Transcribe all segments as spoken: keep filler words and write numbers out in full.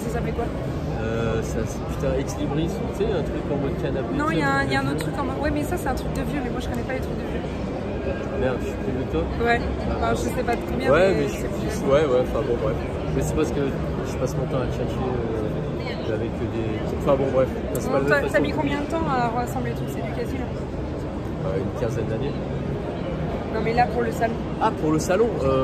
ça s'appelait quoi? Euh, ça, c'est putain, Ex Libris, tu sais, un truc en mode canapé. Non, il y, y a un autre truc en mode. Ouais, mais ça, c'est un truc de vieux, mais moi, je connais pas les trucs de vieux. Merde, je suis plus de toi. Ouais, enfin, je sais pas de combien. Ouais, mais, mais je suis. Ouais, ouais, enfin bon, bref. Mais c'est parce que je passe mon temps à tchatcher euh, avec des. Enfin bon, bref. Bon, t'as mis combien de temps à rassembler toutes ces Ducati là? euh, Une quinzaine d'années. Non, mais là, pour le salon. Ah, pour le salon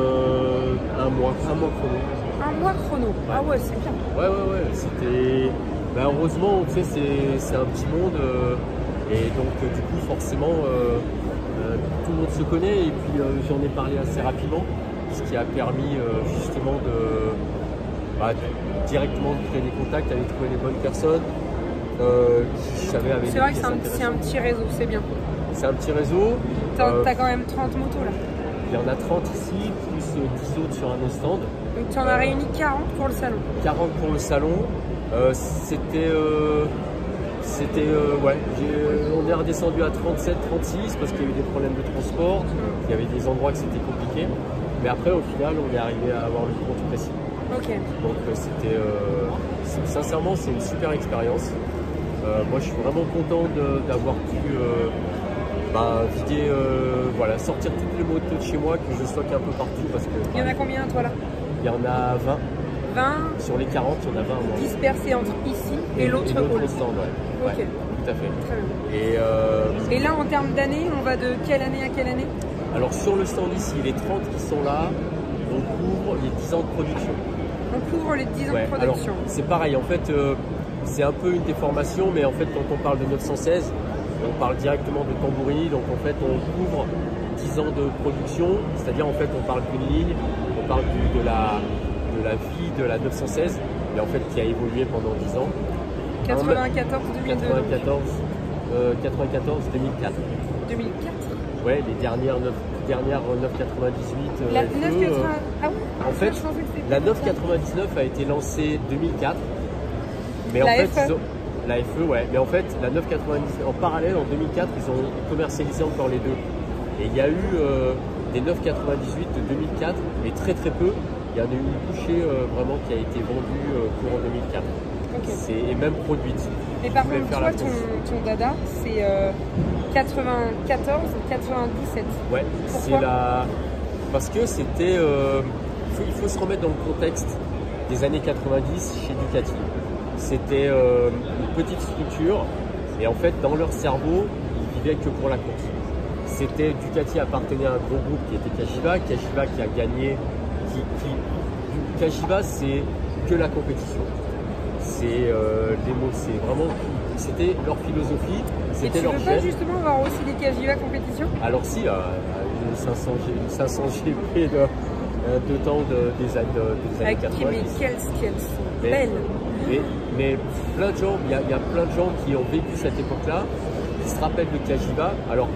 euh, Un mois, un mois chrono. Un mois chrono. Ouais. Ah ouais, c'est bien. Ouais, ouais, ouais. C'était. Ben, heureusement, tu sais, c'est un petit monde. Euh, et donc, euh, du coup, forcément. Euh, Euh, tout le monde se connaît et puis euh, j'en ai parlé assez rapidement, ce qui a permis euh, justement de bah, directement de créer des contacts, d'aller trouver les bonnes personnes euh, qui savaient avec. C'est vrai que c'est un, un petit réseau, c'est bien. C'est un petit réseau. T'as euh, as quand même trente motos là. Il y en a trente ici, plus euh, dix autres sur un autre stand. Donc tu en as euh, réuni quarante pour le salon. quarante pour le salon. Euh, C'était. Euh, C'était, euh, ouais, on est redescendu à trente-sept, trente-six parce qu'il y a eu des problèmes de transport, il y avait des endroits que c'était compliqué, mais après au final on est arrivé à avoir le compte précis. Ok. Donc euh, c'était, euh, sincèrement c'est une super expérience. Euh, moi je suis vraiment content d'avoir pu euh, bah, vider, euh, voilà, sortir toutes les motos de chez moi, que je stocke un peu partout parce que. Il y en a combien toi là? Il y en a vingt. vingt Sur les quarante, il y en a vingt. Dispersés entre ici et, et l'autre hall. Stand, ouais. Ok. Ouais, tout à fait. Très bien. Et, euh, et là, en termes d'années, on va de quelle année à quelle année? Alors, sur le stand ici, les trente qui sont là, on couvre les dix ans de production. On couvre les dix ans ouais. de production. C'est pareil, en fait, euh, c'est un peu une déformation, mais en fait, quand on parle de neuf cent seize, on parle directement de Tambourine, donc en fait, on couvre dix ans de production, c'est-à-dire, en fait, on parle d'une ligne, on parle du, de, la, de la vie de la neuf cent seize, mais en fait, qui a évolué pendant dix ans. quatre-vingt-quatorze deux mille deux. quatre-vingt-quatorze, euh, quatre-vingt-quatorze deux mille quatre. deux mille quatre. Ouais, les dernières neuf quatre-vingt-dix-huit. Euh, la neuf quatre-vingt... Ah oui. En fait, la neuf quatre-vingt-dix-neuf a été lancée deux mille quatre. Mais la en fait, F E. ils ont... La F E, ouais. Mais en fait, la neuf quatre-vingt-dix-neuf, en parallèle, en deux mille quatre, ils ont commercialisé encore les deux. Et il y a eu euh, des neuf quatre-vingt-dix-huit de deux mille quatre, mais très très peu. Il y en a eu une bouchée euh, vraiment qui a été vendue euh, courant deux mille quatre. Okay. Et même produite. Et par contre, toi, ton, ton dada, c'est euh, quatre-vingt-quatorze quatre-vingt-dix-sept. Ouais, c'est la. Parce que c'était. Euh... Il, il faut se remettre dans le contexte des années quatre-vingt-dix chez Ducati. C'était euh, une petite structure et en fait, dans leur cerveau, ils vivaient que pour la course. C'était Ducati appartenait à un gros groupe qui était Cagiva, Cagiva qui a gagné. Qui, qui... Cagiva, c'est que la compétition. C'est euh, les mots, c'est vraiment, c'était leur philosophie, c'était leur gène. Tu veux pas justement avoir aussi des Cagiva compétition? Alors si, euh, une cinq cents G P de, de temps de, des, de, des années quatre-vingt-dix. Mais quelles qu'elles sont belles. Mais, mais plein de gens, il y, y a plein de gens qui ont vécu cette époque-là, qui se rappellent de Cagiva. Alors,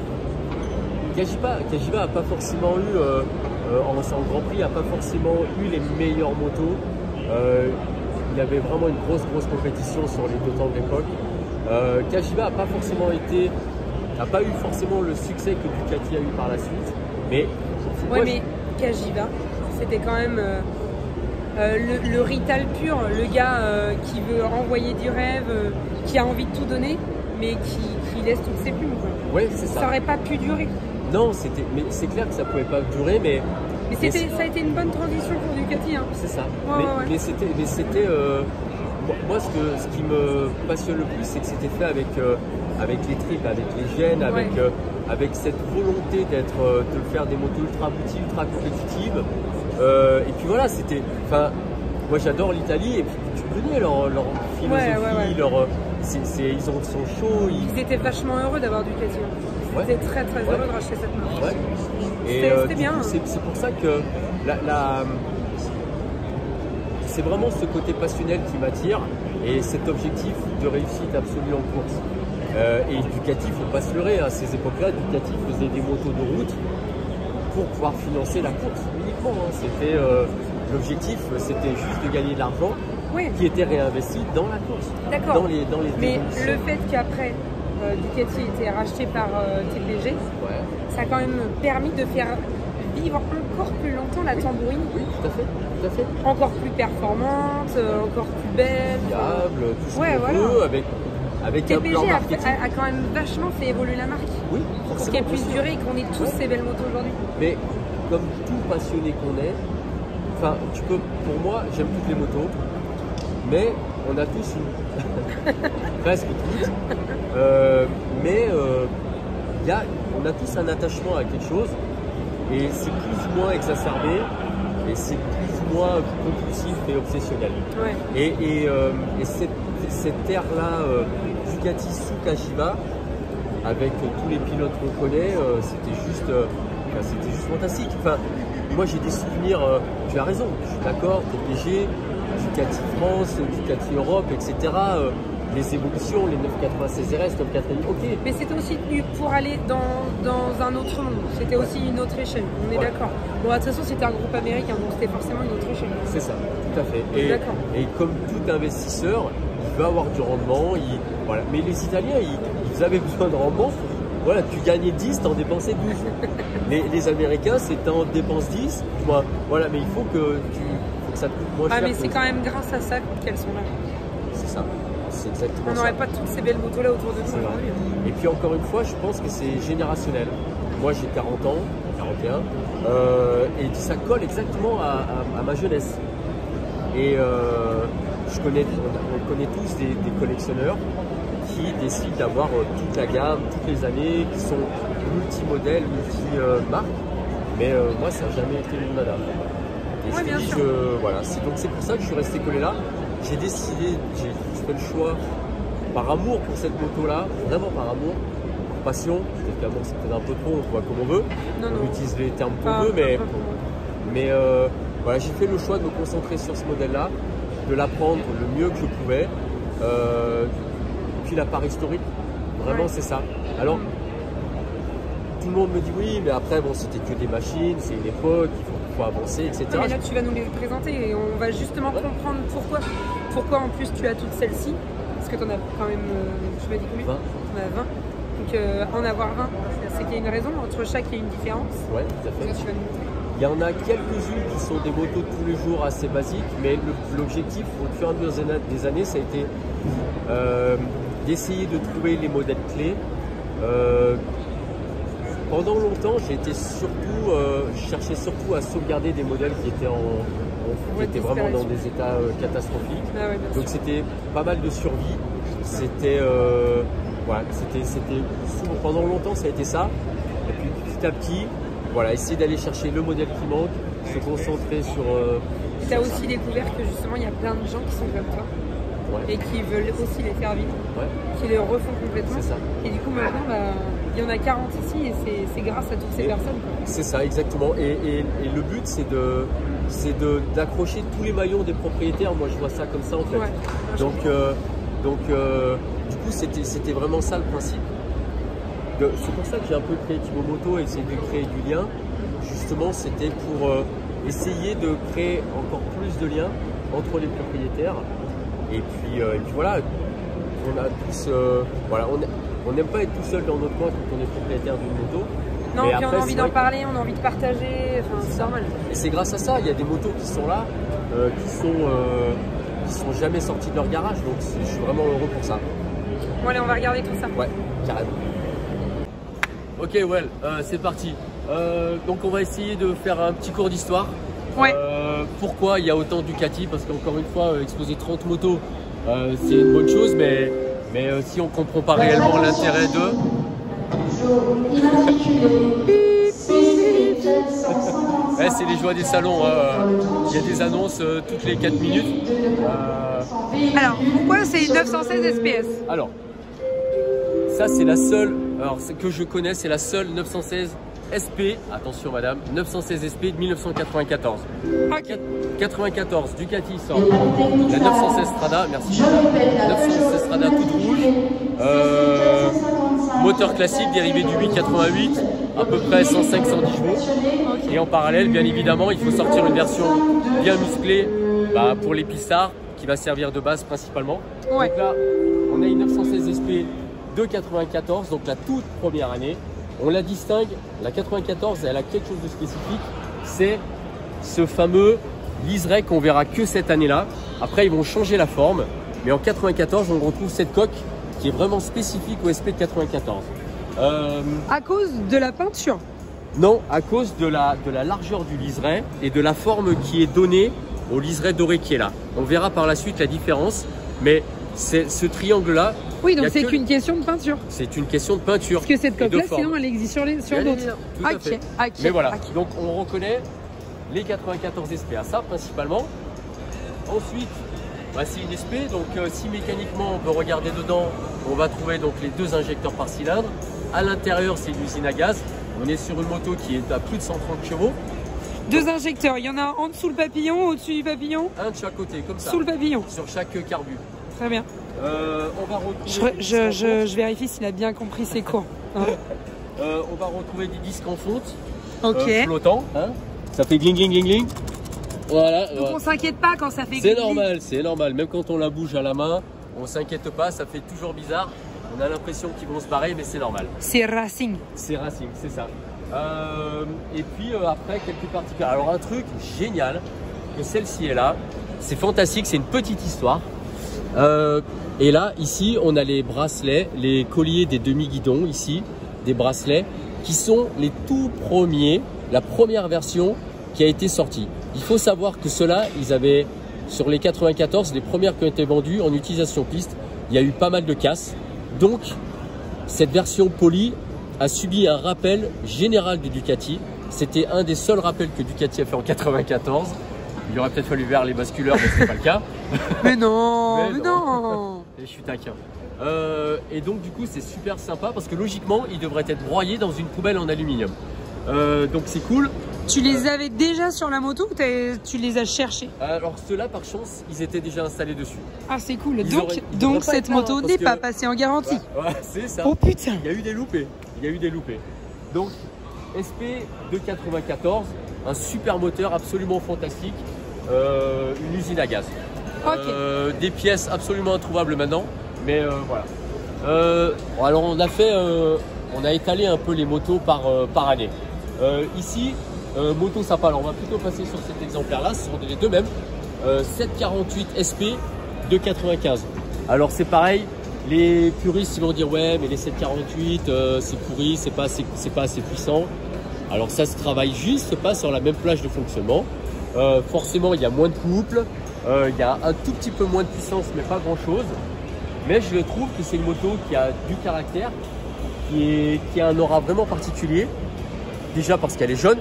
Cagiva, Cagiva n'a pas forcément eu, euh, euh, en, en Grand Prix, n'a pas forcément eu les meilleures motos. Euh, Il y avait vraiment une grosse, grosse compétition sur les deux temps de l'époque. Euh, Cagiva n'a pas forcément été, n'a pas eu forcément le succès que Ducati a eu par la suite. Mais, ouais, mais je... Cagiva, c'était quand même euh, euh, le, le rital pur, le gars euh, qui veut envoyer du rêve, euh, qui a envie de tout donner, mais qui, qui laisse toutes ses plumes. Oui, c'est ça. Ça n'aurait pas pu durer. Non, c'était, mais c'est clair que ça pouvait pas durer, mais. Mais, mais ça a été une bonne transition pour Ducati. Hein. C'est ça. Ouais, mais, ouais, ouais. mais c'était, mais c'était euh, moi, ce, que, ce qui me passionne le plus, c'est que c'était fait avec, euh, avec les tripes, avec les gènes, avec, ouais. euh, avec cette volonté d'être, euh, de faire des motos ultra abouties, ultra compétitives. Euh, et puis voilà, c'était. Enfin, moi j'adore l'Italie et puis tu connais leur, leur philosophie, ouais, ouais, ouais. leur. C'est, c'est, ils ont, sont chauds. Ils... ils étaient vachement heureux d'avoir Ducati. Ils ouais. étaient très très heureux ouais. de racheter cette marque. Ouais. C'était euh, bien. Hein. C'est, c'est pour ça que la, la, c'est vraiment ce côté passionnel qui m'attire et cet objectif de réussite absolue en course. Euh, et Ducati, il ne faut pas se leurrer, à ces époques-là, Ducati faisait des motos de route pour pouvoir financer la course uniquement. Hein. C'était, euh, l'objectif, c'était juste de gagner de l'argent oui. qui était réinvesti dans la course. D'accord. Dans les, dans les Mais le fait qu'après, euh, Ducati ait été racheté par euh, T P G, ouais. ça a quand même permis de faire vivre encore plus longtemps la Tambourine. Oui, tout à fait, tout à fait. Encore plus performante, euh, encore plus belle. Fiable, tout ce ouais, qu'on voilà. veut, avec, avec un plan T P G a, marketing. a, a quand même vachement fait évoluer la marque. Oui, Pour forcément. qu'elle puisse durer et qu'on ait tous Ouais. ces belles motos aujourd'hui. Mais comme tout passionné qu'on est, enfin, tu peux, pour moi, j'aime toutes les motos, mais on a tous une, presque toutes, euh, mais euh, y a, on a tous un attachement à quelque chose, et c'est plus ou moins exacerbé, et c'est plus ou moins compulsif et obsessionnel. Ouais. Et, et, euh, et cette, cette ère-là, euh, Ducati sous Cagiva, avec euh, tous les pilotes qu'on connaît, euh, c'était juste, euh, enfin, c'était juste fantastique. Enfin, moi j'ai des souvenirs, euh, tu as raison, je suis d'accord, T P G, Ducati France, Ducati Europe, et cetera. Euh, les évolutions, les neuf cent quatre-vingt-seize R S, neuf cent quatre-vingt-dix, ok. Mais c'était aussi tenu pour aller dans, dans un autre monde. C'était aussi une autre échelle, on est Ouais. d'accord. Bon, de toute façon, c'était un groupe américain, donc c'était forcément une autre échelle. C'est ça, tout à fait. Et, D'accord. et comme tout investisseur, il veut avoir du rendement. Il, voilà. Mais les Italiens, ils, ils avaient besoin de rendement. Voilà, tu gagnais dix, t'en dépensais douze. les, les Américains, c'est t'en dépenses dix. Moi, voilà, mais il faut que, tu, faut que ça te coûte moins Ah, cher. mais c'est que- quand même grâce à ça qu'elles sont là. C'est ça, c'est exactement On ça. n'aurait pas toutes ces belles motos là autour de nous C'est vrai. aujourd'hui. Et puis encore une fois, je pense que c'est générationnel. Moi j'ai quarante ans, quarante et un, euh, et ça colle exactement à, à- à ma jeunesse. Et euh, je connais, on, on connaît tous des, des collectionneurs qui décident d'avoir euh, toute la gamme, toutes les années, qui sont multi-modèles, multi-marques. Mais euh, moi ça n'a jamais été mon dada. Et Ouais, je bien te dis sûr. que voilà, c'est donc c'est pour ça que je suis resté collé là. J'ai décidé, j'ai fait le choix par amour pour cette moto-là, vraiment par amour, par passion. Peut-être qu'amour c'est peut-être un peu trop, on voit comme on veut. Non, on non. utilise les termes qu'on Pas- veut, mais, pas pour moi. mais euh, voilà, j'ai fait le choix de me concentrer sur ce modèle-là, de l'apprendre le mieux que je pouvais. Euh, puis la part historique, vraiment Ouais. c'est ça. Alors, tout le monde me dit oui, mais après, bon, c'était que des machines, c'est une époque, il faut, faut avancer, et cetera. Non, mais là, tu vas nous les présenter et on va justement Ouais. comprendre pourquoi. Pourquoi en plus tu as toutes celles-ci. Parce que tu en as quand même, euh, tu m'as dit combien vingt. Tu en as vingt. Donc euh, en avoir vingt, c'est qu'il y a une raison. Entre chaque, il y a une différence. Ouais, tout à fait. Ça, tu vas nous montrer. Il y en a quelques-unes qui sont des motos de tous les jours assez basiques, mais le- l'objectif au fur et à mesure des années- des années, ça a été euh, d'essayer de trouver les modèles clés. Euh, pendant longtemps, j'ai été surtout, euh, je cherchais surtout à sauvegarder des modèles qui étaient, en, en- qui Ouais, étaient vraiment dans disparition. des états euh, catastrophiques. Ah ouais, bien Donc sûr. c'était pas mal de survie. C'était, euh, voilà, c'était, c'était souvent- pendant longtemps ça a été ça. Et puis petit à petit, voilà, essayer d'aller chercher le modèle qui manque, se concentrer sur. Euh, Tu as sur ça. aussi découvert que justement, il y a plein de gens qui sont comme toi Ouais, et qui veulent aussi les faire vivre, ouais, qui les refont complètement. c'est ça. Et du coup, maintenant, bah, il y en a quarante ici et c'est- c'est grâce à toutes ces Et- personnes. quoi. C'est ça, exactement. Et, et- et le but, c'est de, c'est de d'accrocher tous les maillons des propriétaires. Moi, je vois ça comme ça en fait. Ouais. je Donc, euh, donc euh, du coup, c'était, c'était vraiment ça le principe. De- C'est pour ça que j'ai un peu créé Thibaut Moto et essayé de créer du lien. Justement, c'était pour euh, essayer de créer encore plus de liens entre les propriétaires. Et puis, euh, et puis voilà, on a tous, euh, voilà, on on n'aime pas être tout seul dans notre coin quand on est propriétaire d'une moto. Non, Mais puis après, on a c'est envie vrai d'en que- parler, on a envie de partager, enfin, c'est normal. Et c'est grâce à ça, il y a des motos qui sont là, euh, qui sont, euh, qui sont jamais sorties de leur garage. Donc c'est- je suis vraiment heureux pour ça. Bon, allez, on va regarder tout ça. Ouais, carrément. Ok, well, euh, c'est parti. Euh, donc on va essayer de faire un petit cours d'histoire. Ouais. Euh, pourquoi il y a autant de Ducati? Parce qu'encore une fois, euh, exposer trente motos, euh, c'est une bonne chose, mais, mais euh, si on ne comprend pas réellement l'intérêt d'eux, ouais, c'est les joies des salons. Hein. Il y a des annonces euh, toutes les quatre minutes. Euh, Alors, pourquoi c'est neuf cent seize S P S? alors, ça c'est la seule, alors ce que je connais, c'est la seule neuf cent seize S P, attention madame, neuf cent seize S P de mille neuf cent quatre-vingt-quatorze. Ok. quatre-vingt-quatorze, Ducati sort la neuf cent seize Strada, merci. neuf cent seize Strada toute rouge. Euh, moteur classique dérivé du huit quatre-vingt-huit, à peu près cent cinq cent dix chevaux. Et en parallèle, bien évidemment, il faut sortir une version bien musclée bah, pour les pistards, qui va servir de base principalement. Ouais. Donc là, on a une neuf cent seize S P de quatre-vingt-quatorze, donc la toute première année. On la distingue, la quatre-vingt-quatorze, elle a quelque chose de spécifique, c'est ce fameux liseré qu'on verra que cette année-là. Après, ils vont changer la forme, mais en quatre-vingt-quatorze, on retrouve cette coque qui est vraiment spécifique au S P de quatre-vingt-quatorze. Euh... À cause de la peinture? Non, à cause de la, de la largeur du liseré et de la forme qui est donnée au liseré doré qui est là. On verra par la suite la différence, mais c'est ce triangle-là. Oui, donc c'est qu'une question de peinture. C'est une question de peinture. Parce que cette coque-là, sinon, elle existe sur, les, sur d'autres. Tout à fait. Okay, mais voilà, okay. Donc on reconnaît les quatre-vingt-quatorze S P à ça principalement. Ensuite, bah, c'est une S P, donc euh, si mécaniquement on peut regarder dedans, on va trouver donc les deux injecteurs par cylindre. À l'intérieur, c'est une usine à gaz. On est sur une moto qui est à plus de cent trente chevaux. Deux injecteurs, il y en a en dessous le papillon, au-dessus du papillon? Un de chaque côté, comme ça. Sous le papillon. Sur chaque carbu. Très bien. Euh, on va retrouver je, je, je, je vérifie s'il a bien compris ses cours. Hein. euh, on va retrouver des disques en fonte. Ok. Euh, flottants. Hein. Ça fait gling gling gling gling. Voilà. Donc voilà. on s'inquiète pas quand ça fait gling. C'est normal, c'est normal. Même quand on la bouge à la main, on s'inquiète pas, ça fait toujours bizarre. On a l'impression qu'ils vont se barrer, mais c'est normal. C'est racing. C'est racing, c'est ça. Euh, et puis euh, après, quelques particules. Alors un truc génial, que celle-ci est là. C'est fantastique, c'est une petite histoire. Euh, et là, ici, on a les bracelets, les colliers des demi-guidons, ici, des bracelets, qui sont les tout premiers, la première version qui a été sortie. Il faut savoir que ceux-là, ils avaient, sur les quatre-vingt-quatorze, les premières qui ont été vendues en utilisation piste, il y a eu pas mal de casses. Donc, cette version polie a subi un rappel général de Ducati. C'était un des seuls rappels que Ducati a fait en quatre-vingt-quatorze. Il aurait peut-être fallu vers les basculeurs, mais ce n'est pas le cas. Mais non, mais, mais non, non. Et je suis taquin. Euh, et donc du coup c'est super sympa parce que logiquement il devrait être broyé dans une poubelle en aluminium. Euh, donc c'est cool. Tu les avais déjà sur la moto ou tu les as cherchés? Alors ceux-là par chance ils étaient déjà installés dessus. Ah c'est cool. Ils donc auraient, donc cette là, moto hein, n'est que... pas passée en garantie. Ouais, ouais c'est ça. Oh putain. Il y a eu des loupés. Il y a eu des loupés. Donc S P de quatre-vingt-quatorze, un super moteur absolument fantastique, euh, une usine à gaz. Okay. Euh, des pièces absolument introuvables maintenant, mais euh, voilà. Euh, alors on a fait, euh, on a étalé un peu les motos par, euh, par année. Euh, ici, euh, moto sympa. Alors on va plutôt passer sur cet exemplaire-là. Ce sont les deux mêmes. Euh, sept quarante-huit S P de quatre-vingt-quinze. Alors c'est pareil. Les puristes ils vont dire ouais, mais les sept quarante-huit euh, c'est pourri, c'est pas assez, c'est pas assez puissant. Alors ça se travaille juste pas sur la même plage de fonctionnement. Euh, forcément il y a moins de couple. Euh, il y a un tout petit peu moins de puissance, mais pas grand chose. Mais je trouve que c'est une moto qui a du caractère, qui, est, qui a un aura vraiment particulier. Déjà parce qu'elle est jaune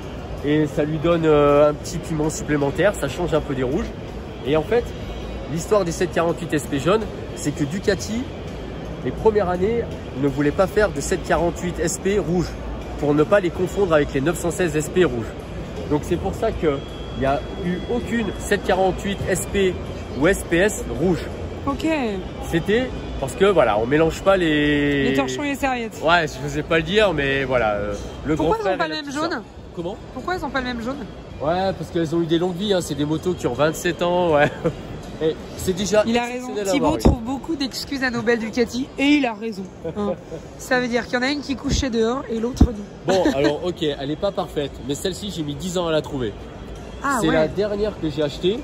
et ça lui donne euh, un petit piment supplémentaire, ça change un peu des rouges. Et en fait, l'histoire des sept quarante-huit S P jaunes, c'est que Ducati, les premières années, ne voulait pas faire de sept quarante-huit S P rouge pour ne pas les confondre avec les neuf cent seize S P rouges. Donc c'est pour ça que il n'y a eu aucune sept quarante-huit S P ou S P S rouge. Ok. C'était parce que voilà, on mélange pas les... Les torchons et les serviettes. Ouais, je n'osais pas le dire, mais voilà. Euh, le Pourquoi grand ils n'ont pas le même jaune? ça. Comment? Pourquoi ils n'ont pas le même jaune? Ouais, parce qu'elles ont eu des longues vies, hein. C'est des motos qui ont vingt-sept ans, ouais. Et c'est déjà... Il a raison. Thibaut trouve beaucoup d'excuses à nos belles Ducati et il a raison. Hein. Ça veut dire qu'il y en a une qui couchait dehors et l'autre non. Bon, alors ok, elle n'est pas parfaite, mais celle-ci, j'ai mis dix ans à la trouver. Ah, c'est ouais. la dernière que j'ai achetée.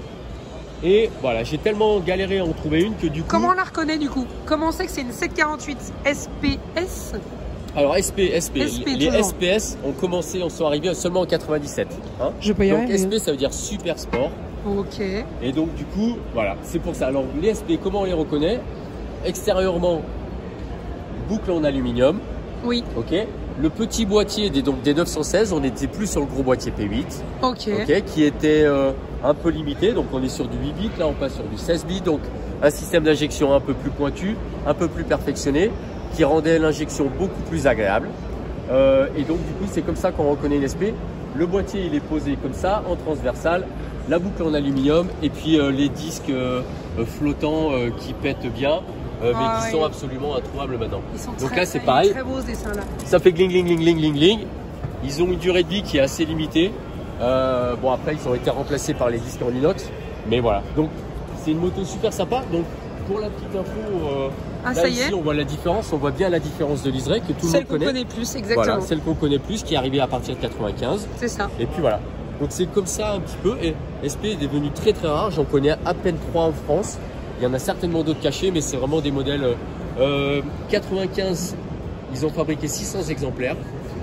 Et voilà, j'ai tellement galéré à en trouver une que du coup... Comment on la reconnaît du coup? Comment on sait que c'est une sept quarante-huit S P S? Alors S P, S P, S P les toujours. S P S ont commencé, on sont arrivés seulement en quatre-vingt-dix-sept. Hein. Je peux y donc arriver. S P ça veut dire super sport. Ok. Et donc du coup, voilà, c'est pour ça. Alors les S P, comment on les reconnaît? Extérieurement, boucle en aluminium. Oui. Ok. Le petit boîtier des, donc, des neuf cent seize, on n'était plus sur le gros boîtier P huit. Ok. Okay, qui était euh, un peu limité. Donc on est sur du huit bits, là on passe sur du seize bits. Donc un système d'injection un peu plus pointu, un peu plus perfectionné, qui rendait l'injection beaucoup plus agréable. Euh, et donc du coup c'est comme ça qu'on reconnaît une S P. Le boîtier il est posé comme ça, en transversal, la boucle en aluminium et puis euh, les disques euh, flottants euh, qui pètent bien. Euh, mais ah, qui oui. sont absolument introuvables maintenant. Ils sont donc très, là c'est très, pareil. très beau ce dessin là. Ça fait gling gling gling gling gling gling. Ils ont une durée de vie qui est assez limitée. Euh, bon après ils ont été remplacés par les disques en inox. Mais voilà. Donc c'est une moto super sympa. Donc pour la petite info, euh, ah, là ça y ici est. on voit la différence, on voit bien la différence de liseré que tout le monde connaît. Celle qu'on connaît plus, exactement. Voilà, celle qu'on connaît plus, qui est arrivée à partir de quatre-vingt-quinze. C'est ça. Et puis voilà. Donc c'est comme ça un petit peu. Et S P est devenu très très rare. J'en connais à peine trois en France. Il y en a certainement d'autres cachés, mais c'est vraiment des modèles. Euh, quatre-vingt-quinze, ils ont fabriqué six cents exemplaires.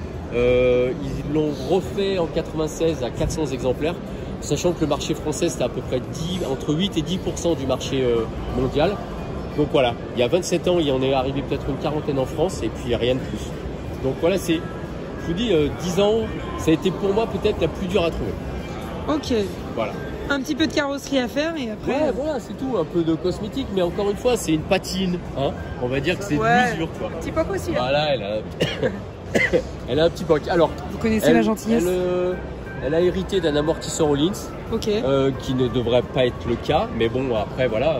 Euh, ils l'ont refait en quatre-vingt-seize à quatre cents exemplaires. Sachant que le marché français, c'était à peu près dix, entre huit et dix pour cent du marché euh, mondial. Donc voilà, il y a vingt-sept ans, il y en est arrivé peut-être une quarantaine en France et puis rien de plus. Donc voilà, c'est, je vous dis, euh, dix ans, ça a été pour moi peut-être la plus dure à trouver. Ok. Voilà. Un petit peu de carrosserie à faire et après. Ouais, voilà, c'est tout, un peu de cosmétique, mais encore une fois, c'est une patine. Hein. On va dire que c'est ouais. de l'usure, quoi. Petit poc aussi. Là. Voilà, elle a, elle a un petit poc. Alors, vous connaissez elle, la gentillesse. Elle, euh, elle a hérité d'un amortisseur Rollins, ok. euh, qui ne devrait pas être le cas, mais bon, après, voilà.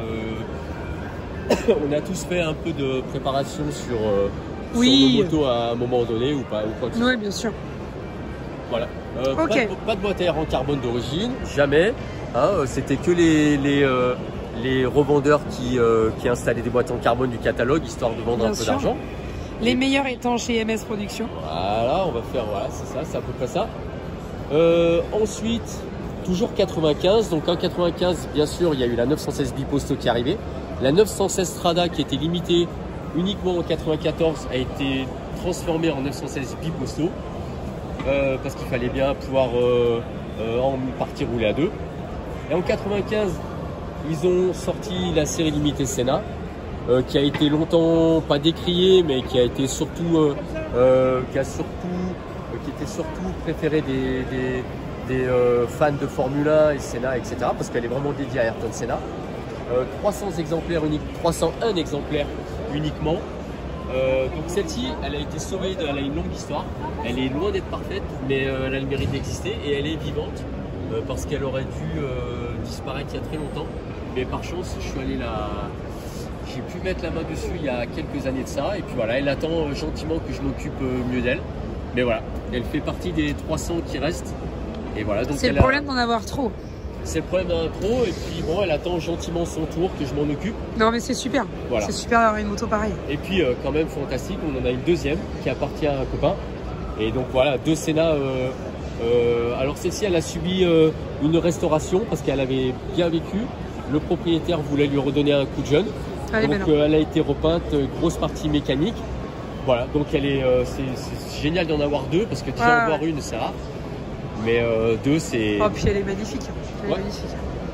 Euh, on a tous fait un peu de préparation sur, euh, oui. sur nos motos à un moment donné ou pas, ou quoi que ce soit. Oui, bien sûr. Voilà. Euh, okay. pas, de, pas de boîte à air en carbone d'origine, jamais. Hein, C'était que les, les, euh, les revendeurs qui, euh, qui installaient des boîtes en carbone du catalogue, histoire de vendre bien un peu d'argent. Les meilleurs étant chez M S Production. Voilà, on va faire, voilà, c'est ça, c'est à peu près ça. Euh, ensuite, toujours quatre-vingt-quinze. Donc en quatre-vingt-quinze, bien sûr, il y a eu la neuf cent seize biposto qui est arrivée. La neuf cent seize Strada, qui était limitée uniquement en quatre-vingt-quatorze, a été transformée en neuf cent seize biposto. Euh, parce qu'il fallait bien pouvoir euh, euh, en partie rouler à deux. Et en quatre-vingt-quinze, ils ont sorti la série limitée Senna, euh, qui a été longtemps pas décriée, mais qui a été surtout, euh, euh, qui a surtout, euh, qui était surtout préférée des, des, des euh, fans de Formule un et Senna, et cetera. Parce qu'elle est vraiment dédiée à Ayrton Senna. Euh, trois cents exemplaires uniques, trois cent un exemplaires uniquement. Euh, donc celle-ci, elle a été sauvée, de, elle a une longue histoire, elle est loin d'être parfaite, mais euh, elle a le mérite d'exister et elle est vivante euh, parce qu'elle aurait dû euh, disparaître il y a très longtemps. Mais par chance, je suis allé la... j'ai pu mettre la main dessus il y a quelques années de ça et puis voilà, elle attend euh, gentiment que je m'occupe euh, mieux d'elle. Mais voilà, elle fait partie des trois cents qui restent. Et voilà, donc c'est le problème a... d'en avoir trop. C'est le problème d'un trop et puis bon, elle attend gentiment son tour que je m'en occupe. Non mais c'est super, voilà. C'est super d'avoir une moto pareille. Et puis euh, quand même fantastique, on en a une deuxième qui appartient à un copain. Et donc voilà, deux Senna. Euh, euh, alors celle-ci, elle a subi euh, une restauration parce qu'elle avait bien vécu. Le propriétaire voulait lui redonner un coup de jeune. Allez, donc euh, elle a été repeinte, grosse partie mécanique. Voilà, donc elle est, euh, c'est génial d'en avoir deux parce que déjà ah, en avoir une c'est rare. Mais euh, deux c'est... Oh puis elle est magnifique. Elle est ouais. magnifique.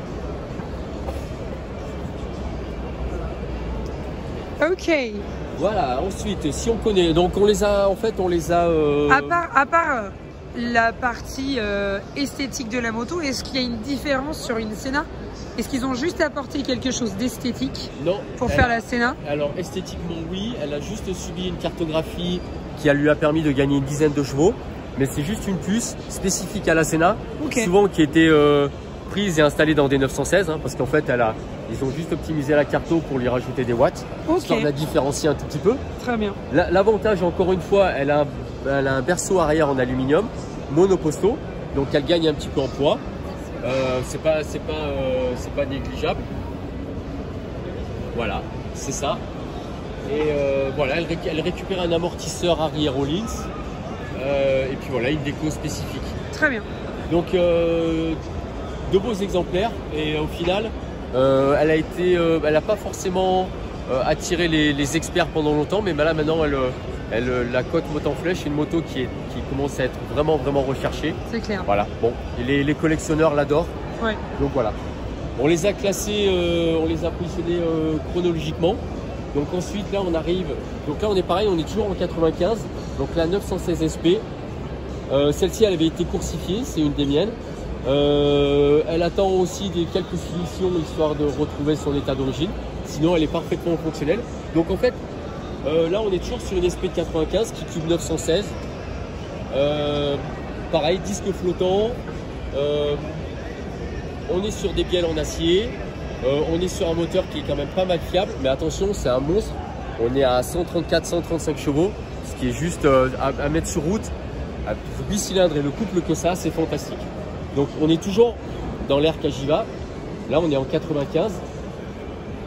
Ok. Voilà, ensuite, si on connaît, donc on les a, en fait, on les a... Euh... À part, à part la partie euh, esthétique de la moto, est-ce qu'il y a une différence sur une Senna? Est-ce qu'ils ont juste apporté quelque chose d'esthétique pour faire a, la Senna? Alors, esthétiquement, oui. Elle a juste subi une cartographie qui lui a permis de gagner une dizaine de chevaux. Mais c'est juste une puce spécifique à la Senna, okay. souvent qui était euh, prise et installée dans des neuf cent seize, hein, parce qu'en fait, elle a, ils ont juste optimisé la carto pour lui rajouter des watts, okay. histoire de la différencier un tout petit peu. Très bien. L'avantage, encore une fois, elle a, elle a un berceau arrière en aluminium, monoposto, donc elle gagne un petit peu en poids. Euh, c'est pas, c'est pas, euh, c'est pas négligeable. Voilà, c'est ça. Et euh, voilà, elle, réc elle récupère un amortisseur arrière Rollins. Euh, et puis voilà, une déco spécifique. Très bien. Donc euh, de beaux exemplaires et euh, au final, euh, elle a été, euh, elle n'a pas forcément euh, attiré les, les experts pendant longtemps, mais là maintenant, elle, elle, la Cote Moto en Flèche, c'est une moto qui, est, qui commence à être vraiment vraiment recherchée. C'est clair. Voilà. Bon, et les, les collectionneurs l'adorent. Ouais. Donc voilà. On les a classés, euh, on les a positionnés euh, chronologiquement. Donc ensuite là on arrive, donc là on est pareil, on est toujours en quatre-vingt-quinze, donc la neuf cent seize S P, euh, celle-ci elle avait été coursifiée, c'est une des miennes, euh, elle attend aussi des quelques finitions histoire de retrouver son état d'origine, sinon elle est parfaitement fonctionnelle. Donc en fait euh, là on est toujours sur une S P de quatre-vingt-quinze qui cube neuf cent seize, euh, pareil disque flottant, euh, on est sur des bielles en acier. Euh, on est sur un moteur qui est quand même pas mal fiable, mais attention, c'est un monstre. On est à cent trente-quatre cent trente-cinq chevaux, ce qui est juste euh, à, à mettre sur route. À huit cylindres et le couple que ça, c'est fantastique. Donc on est toujours dans l'ère Cagiva. Là, on est en quatre-vingt-quinze.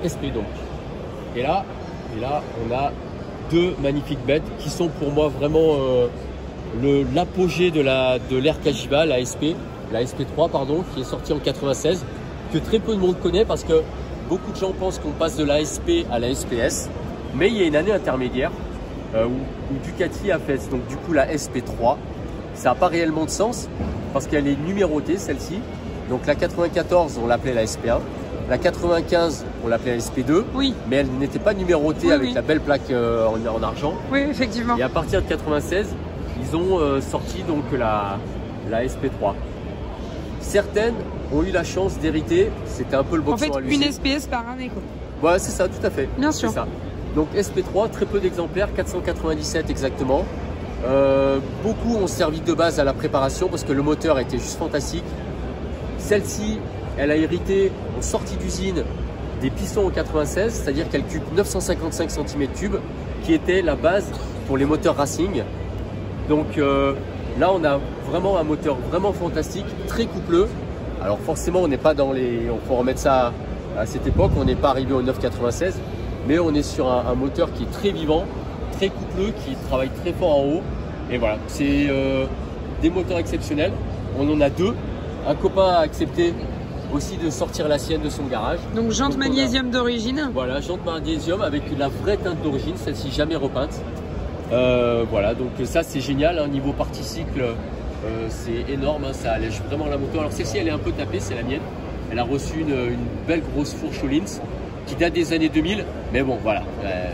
S P donc. Et là, et là, on a deux magnifiques bêtes qui sont pour moi vraiment euh, le l'apogée de la de l'ère Cagiva, la S P, la S P trois pardon, qui est sortie en quatre-vingt-seize, que très peu de monde connaît parce que beaucoup de gens pensent qu'on passe de la S P à la S P S, mais il y a une année intermédiaire euh, où, où Ducati a fait donc du coup la S P trois. Ça n'a pas réellement de sens parce qu'elle est numérotée celle-ci. Donc la quatre-vingt-quatorze, on l'appelait la S P un. La quatre-vingt-quinze, on l'appelait la S P deux. Oui. Mais elle n'était pas numérotée Oui, avec oui. la belle plaque euh, en, en argent. Oui, effectivement. Et à partir de quatre-vingt-seize, ils ont euh, sorti donc la, la S P trois. Certaines ont eu la chance d'hériter. C'était un peu le En boxon fait, à l'usine. une S P S par année, quoi. Voilà, c'est ça, tout à fait. Bien sûr. C'est ça. Donc S P trois, très peu d'exemplaires, quatre cent quatre-vingt-dix-sept exactement. Euh, beaucoup ont servi de base à la préparation parce que le moteur était juste fantastique. Celle-ci, elle a hérité en sortie d'usine des pistons en quatre-vingt-seize, c'est-à-dire qu'elle cube neuf cent cinquante-cinq centimètres cubes, qui était la base pour les moteurs racing. Donc euh, là, on a vraiment un moteur vraiment fantastique, très coupleux. Alors forcément, on n'est pas dans les, on faut remettre ça à cette époque, on n'est pas arrivé au neuf quatre-vingt-seize, mais on est sur un, un moteur qui est très vivant, très coupleux, qui travaille très fort en haut. Et voilà, c'est euh, des moteurs exceptionnels. On en a deux. Un copain a accepté aussi de sortir la sienne de son garage. Donc jante Donc, magnésium d'origine. Voilà, jante magnésium avec la vraie teinte d'origine, celle-ci jamais repeinte. Euh, voilà, donc ça c'est génial. Hein, niveau partie cycle, euh, c'est énorme, hein, ça allège vraiment la moto. Alors celle-ci elle est un peu tapée, c'est la mienne. Elle a reçu une, une belle grosse fourche Öhlins qui date des années deux mille. Mais bon, voilà. Euh...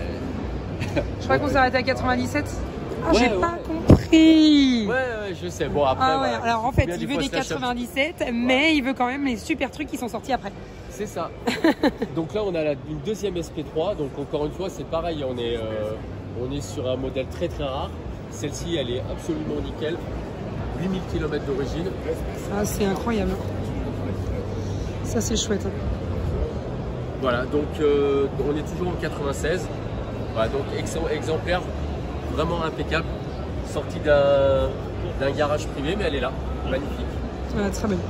Je crois qu'on s'arrête à quatre-vingt-dix-sept. Ah, Ouais, j'ai ouais. pas compris. Ouais, ouais, je sais. Bon, après, Ah ouais, voilà. alors en fait, Bien il des veut fois, des ça cherche. quatre-vingt-dix-sept, mais il veut quand même les super trucs qui sont sortis après. C'est ça. Donc là, on a la, une deuxième S P trois. Donc encore une fois, c'est pareil. On est, euh, on est sur un modèle très très rare. Celle-ci, elle est absolument nickel. huit mille kilomètres d'origine. Ah, c'est incroyable. Ça, c'est chouette. hein. Voilà, donc euh, on est toujours en quatre-vingt-seize. Voilà, donc ex- exemplaire vraiment impeccable. Sortie d'un d'un garage privé, mais elle est là. Magnifique. Ouais, très belle.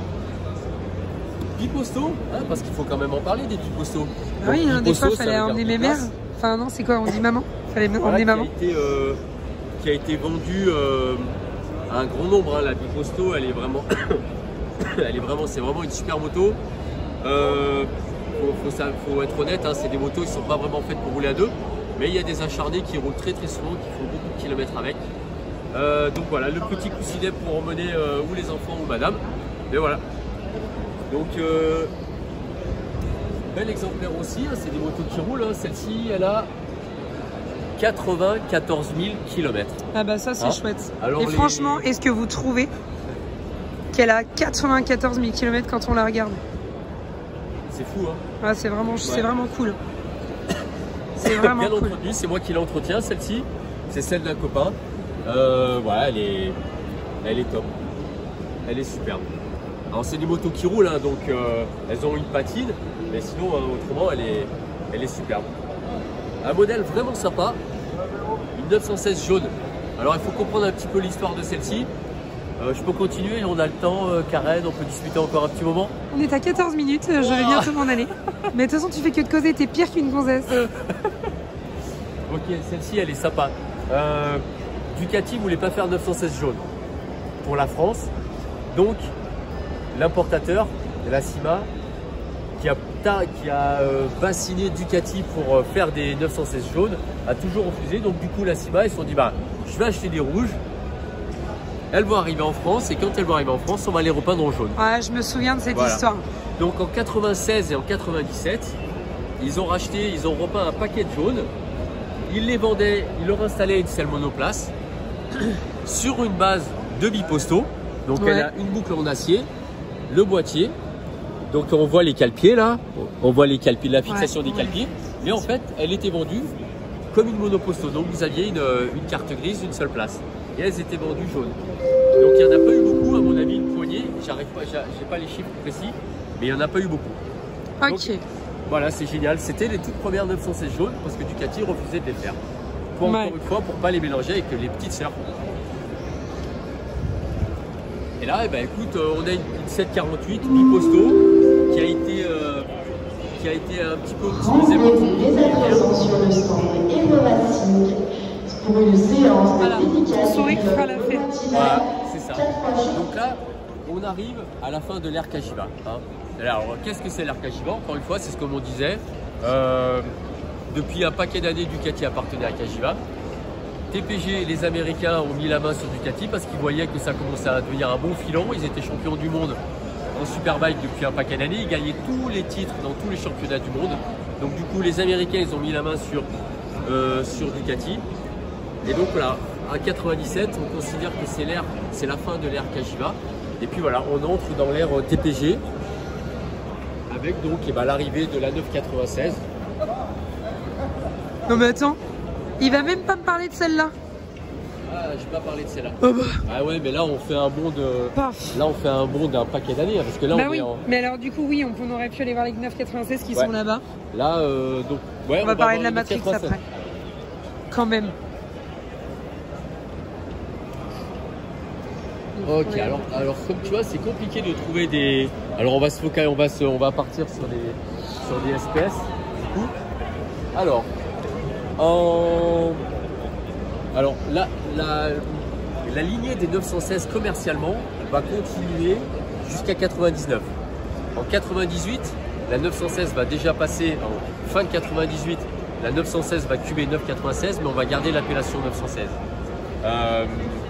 Biposto, hein, parce qu'il faut quand même en parler des Biposto. Ah oui, hein, des fois, il ça fallait veut emmener dire mes mères. place. Enfin, non, c'est quoi? On dit maman. Fallait Voilà, emmener qui maman. a été, euh, qui a été vendue euh, à un grand nombre. Hein. La Biposto, elle est vraiment, elle est vraiment, c'est vraiment une super moto. Euh, faut, faut, ça- faut être honnête, hein, c'est des motos qui sont pas vraiment faites pour rouler à deux, mais il y a des acharnés qui roulent très très souvent, qui font beaucoup de kilomètres avec. Euh, donc voilà, le petit coussinet pour emmener euh, ou les enfants ou madame. Et voilà. Donc euh, bel exemplaire aussi, hein, c'est des motos qui roulent. Hein. Celle-ci, elle a quatre-vingt-quatorze mille kilomètres. Ah bah ça, c'est Hein chouette. Alors, Et les- franchement, est-ce que vous trouvez qu'elle a quatre-vingt-quatorze mille kilomètres quand on la regarde? C'est fou, hein. Ah, c'est vraiment, c'est Ouais. vraiment cool. C'est vraiment Bien cool. entretenue, c'est moi qui l'entretiens celle-ci. C'est celle d'un copain. Euh, voilà, elle est, elle est top. Elle est superbe. Alors c'est des motos qui roulent, hein, donc euh, elles ont une patine, mais sinon euh, autrement elle est, elle est superbe. Un modèle vraiment sympa, une neuf cent seize jaune. Alors il faut comprendre un petit peu l'histoire de celle-ci. Euh, je peux continuer, on a le temps, euh, Karen, on peut discuter encore un petit moment. On est à quatorze minutes, je vais Wow. bientôt m'en aller. Mais de toute façon, tu fais que de causer, t'es pire qu'une gonzesse. Ok, celle-ci elle est sympa. Euh, Ducati voulait pas faire neuf cent seize jaune pour la France, donc l'importateur, la Cima, qui a, ta- qui a euh, bassiné Ducati pour euh, faire des neuf cent seize jaunes, a toujours refusé. Donc du coup la Cima, ils se sont dit bah je vais acheter des rouges. Elles vont arriver en France et quand elles vont arriver en France, on va les repeindre en jaune. Ouais, je me souviens de cette Voilà. histoire. Donc en quatre-vingt-seize et en quatre-vingt-dix-sept, ils ont racheté, ils ont repeint un paquet de jaunes. Ils les vendaient, ils leur installaient une selle monoplace sur une base de biposto. Donc Ouais. elle a une boucle en acier, le boîtier. Donc on voit les cale-pieds là, on voit les cale-pieds, la fixation Ouais, des ouais. cale-pieds. Mais en fait, elle était vendue comme une monoposto. Donc vous aviez une, une carte grise, une seule place. Et elles étaient vendues jaunes. Donc il n'y en a pas eu beaucoup, à mon avis, une poignée. J'arrive pas, j'ai j'ai pas les chiffres précis, mais il n'y en a pas eu beaucoup. Ok. Donc, voilà, c'est génial. C'était les toutes premières neuf cent seize jaunes parce que Ducati refusait de les faire. Pour, Ouais. Encore une fois, pour pas les mélanger avec les petites sœurs. Et là, eh ben, écoute, euh, on a une, une sept quarante-huit biposto qui a été, euh, qui a été un petit peu optimisé pour tout. Voilà, ton sourire fera la fête. Voilà, c'est ça. Donc là, on arrive à la fin de l'ère Cagiva. Hein. Alors, qu'est-ce que c'est l'ère Cagiva? Encore une fois, c'est ce que l'on disait. Euh, depuis un paquet d'années, Ducati appartenait à Cagiva. T P G, les Américains ont mis la main sur Ducati parce qu'ils voyaient que ça commençait à devenir un bon filon. Ils étaient champions du monde en Superbike depuis un paquet d'années. Ils gagnaient tous les titres dans tous les championnats du monde. Donc du coup, les Américains, ils ont mis la main sur, euh, sur Ducati. Et donc voilà, à quatre-vingt-dix-sept, on considère que c'est l'ère, c'est la fin de l'ère Cagiva. Et puis voilà, on entre dans l'ère T P G avec donc eh ben, l'arrivée de la neuf quatre-vingt-seize. Non mais attends, il va même pas me parler de celle-là. Ah, je vais pas parler de celle-là. Oh bah. Ah ouais, mais là on fait un bond de, Paf. là on fait un bond d'un paquet d'années parce que là bah on oui. est en... Mais alors du coup oui, on, on aurait pu aller voir les neuf quatre-vingt-seize qui ouais. sont là-bas. Là euh, donc ouais, on, on va va parler de la neuf Matrix après. Quand même. Ok, alors, alors comme tu vois, c'est compliqué de trouver des. Alors on va se focaliser, on va se, on va partir sur des, sur des S P S. Du coup, alors, en, alors la, la, la lignée des neuf cent seize commercialement va continuer jusqu'à quatre-vingt-dix-neuf. En quatre-vingt-dix-huit, la neuf cent seize va déjà passer en fin de quatre-vingt-dix-huit. La neuf cent seize va cuber neuf quatre-vingt-seize, mais on va garder l'appellation neuf cent seize. Euh,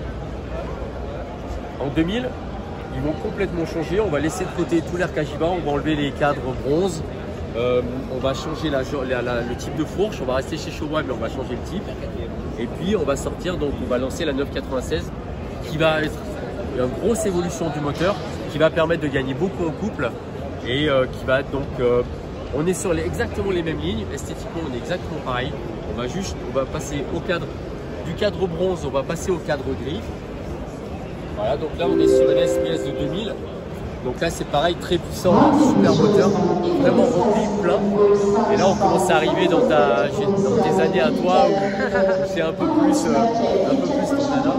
En deux mille, ils vont complètement changer. On va laisser de côté tout l'air Cagiva, on va enlever les cadres bronze, euh, on va changer la, la, la, le type de fourche, on va rester chez Showa, mais on va changer le type. Et puis on va sortir, donc on va lancer la neuf quatre-vingt-seize qui va être une grosse évolution du moteur, qui va permettre de gagner beaucoup en couple et euh, qui va être donc, euh, on est sur les, exactement les mêmes lignes, esthétiquement on est exactement pareil. On va juste, on va passer au cadre, du cadre bronze, on va passer au cadre gris. Voilà, donc là on est sur une S P S de deux mille. Donc là c'est pareil, très puissant, super moteur, vraiment rempli, plein. Et là on commence à arriver dans, ta, dans tes années à toi où c'est un peu plus, euh, un peu plus ton nana.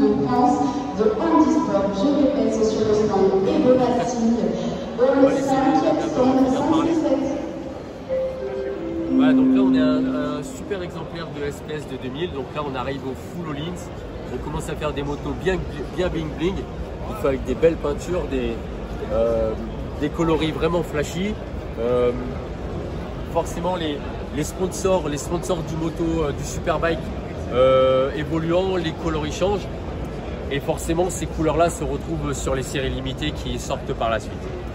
Voilà, donc là on est un, un super exemplaire de S P S de deux mille. Donc là on arrive au full all-ins. On commence à faire des motos bien, bien bling bling, il faut avec des belles peintures, des, euh, des coloris vraiment flashy. Euh, forcément les, les sponsors, les sponsors du moto, euh, du Superbike euh, évoluant, les coloris changent et forcément ces couleurs-là se retrouvent sur les séries limitées qui sortent par la suite.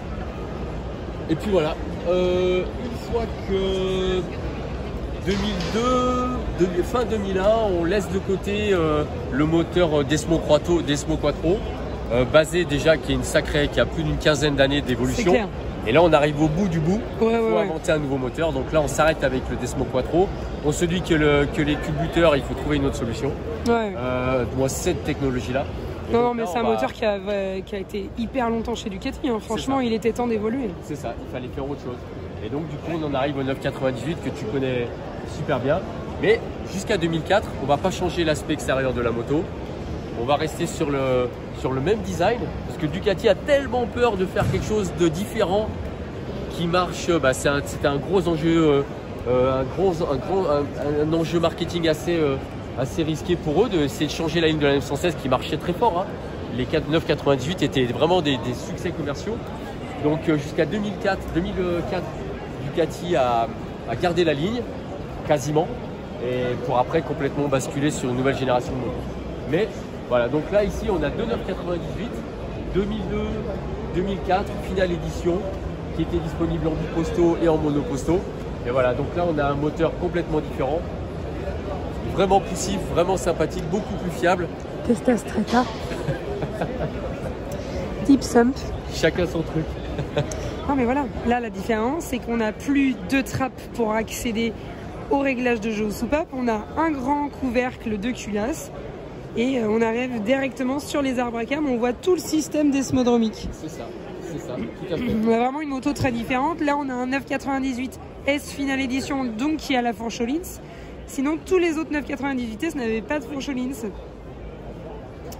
Et puis voilà, euh, une fois que deux mille deux, fin deux mille un, on laisse de côté euh, le moteur Desmo Quattro, Desmo Quattro euh, basé déjà qui est une sacrée, qui a plus d'une quinzaine d'années d'évolution. Et là, on arrive au bout du bout. Il ouais, faut ouais, inventer ouais. un nouveau moteur. Donc là, on s'arrête avec le Desmo Quattro. On se dit que, le, que les culbuteurs, il faut trouver une autre solution. Ouais. Euh, moi, cette technologie-là. Non, non, mais c'est un va... moteur qui a, qui a été hyper longtemps chez Ducati. Hein. Franchement, il était temps d'évoluer. C'est ça. Il fallait faire autre chose. Et donc, du coup, on en arrive au neuf quatre-vingt-dix-huit que tu connais super bien. Mais jusqu'à deux mille quatre, on ne va pas changer l'aspect extérieur de la moto. On va rester sur le, sur le même design. Parce que Ducati a tellement peur de faire quelque chose de différent qui marche. Bah, c'est un, un gros enjeu, euh, un, gros, un, grand, un, un enjeu marketing assez, euh, assez risqué pour eux d'essayer de changer la ligne de la neuf cent seize qui marchait très fort. Hein. Les neuf quatre-vingt-dix-huit étaient vraiment des, des succès commerciaux. Donc euh, jusqu'à deux mille quatre, Ducati a, a gardé la ligne quasiment et pour après complètement basculer sur une nouvelle génération de motos. Mais voilà, donc là ici on a deux neuf quatre-vingt-dix-huit, deux mille deux, deux mille quatre, finale édition qui était disponible en biposto et en monoposto. Et voilà, donc là on a un moteur complètement différent, vraiment poussif, vraiment sympathique, beaucoup plus fiable. Testa Stretta. Deep Sump. Chacun son truc. Non mais voilà, là la différence c'est qu'on n'a plus de trappe pour accéder au réglage de jeu ou soupape, on a un grand couvercle de culasse et on arrive directement sur les arbres à cam, on voit tout le système desmodromique. C'est ça, c'est ça, tout à fait. On a vraiment une moto très différente, là on a un neuf quatre-vingt-dix-huit S finale édition donc qui a la fourche Öhlins, sinon tous les autres neuf quatre-vingt-dix-huit S n'avaient pas de fourche Öhlins.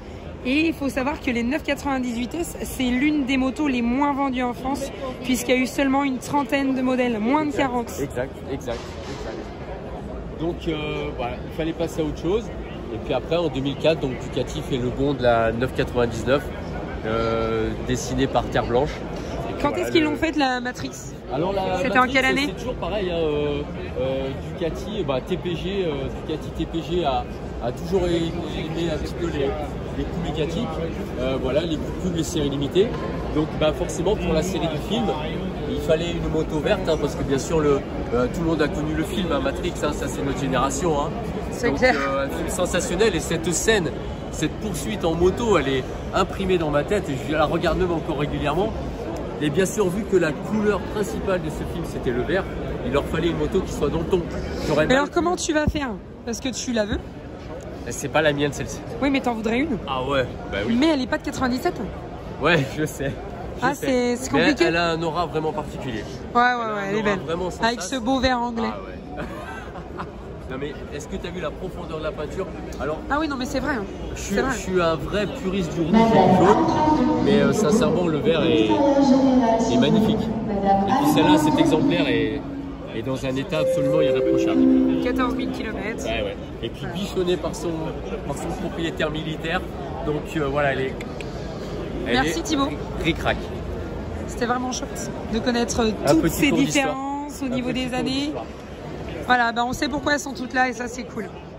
Et il faut savoir que les neuf quatre-vingt-dix-huit S, c'est l'une des motos les moins vendues en France, puisqu'il y a eu seulement une trentaine de modèles, moins de quarante. Exact, exact, exact. Donc euh, voilà, il fallait passer à autre chose. Et puis après, en deux mille quatre, donc Ducati fait le bond de la neuf quatre-vingt-dix-neuf, euh, dessinée par Terre Blanche. Quand voilà, est-ce qu'ils le... l'ont faite la Matrix? C'était en quelle année? C'est toujours pareil, hein, euh, euh, Ducati, bah, T P G, euh, Ducati T P G a, a toujours aimé un petit peu les, les coups Ducati, euh, voilà, les coups, les séries limitées. Donc bah, forcément pour la série du film, il fallait une moto verte, hein, parce que bien sûr le, euh, tout le monde a connu le film, hein, Matrix, hein, ça c'est notre génération. Hein. C'est clair. Euh, un film sensationnel, et cette scène, cette poursuite en moto, elle est imprimée dans ma tête et je la regarde même encore régulièrement. Et bien sûr, vu que la couleur principale de ce film c'était le vert, il leur fallait une moto qui soit dans le ton. Mais mal... alors comment tu vas faire? Parce que tu la veux? C'est pas la mienne celle-ci. Oui, mais t'en voudrais une? Ah ouais, bah oui. Mais elle est pas de quatre-vingt-dix-sept? Ouais, je sais. Je ah, c'est compliqué. Mais elle a un aura vraiment particulier. Ouais, ouais, ouais, elle, elle est belle. Avec ce beau vert anglais. Ah ouais. Non mais est-ce que tu as vu la profondeur de la peinture? Alors, ah oui, non mais c'est vrai. Hein. Je, suis, vrai. je suis un vrai puriste du rouge et du jaune, mais euh, sincèrement le vert est, est magnifique. Et puis celle-là, cet exemplaire est, est dans un état absolument irréprochable. quatorze mille kilomètres. Ouais, ouais. Et puis bichonné par son, par son propriétaire militaire. Donc euh, voilà, elle est... Elle Merci est Thibaut. Ric-rac. C'était vraiment chouette de connaître toutes ces différences au niveau des années. Voilà, bah on sait pourquoi elles sont toutes là et ça c'est cool.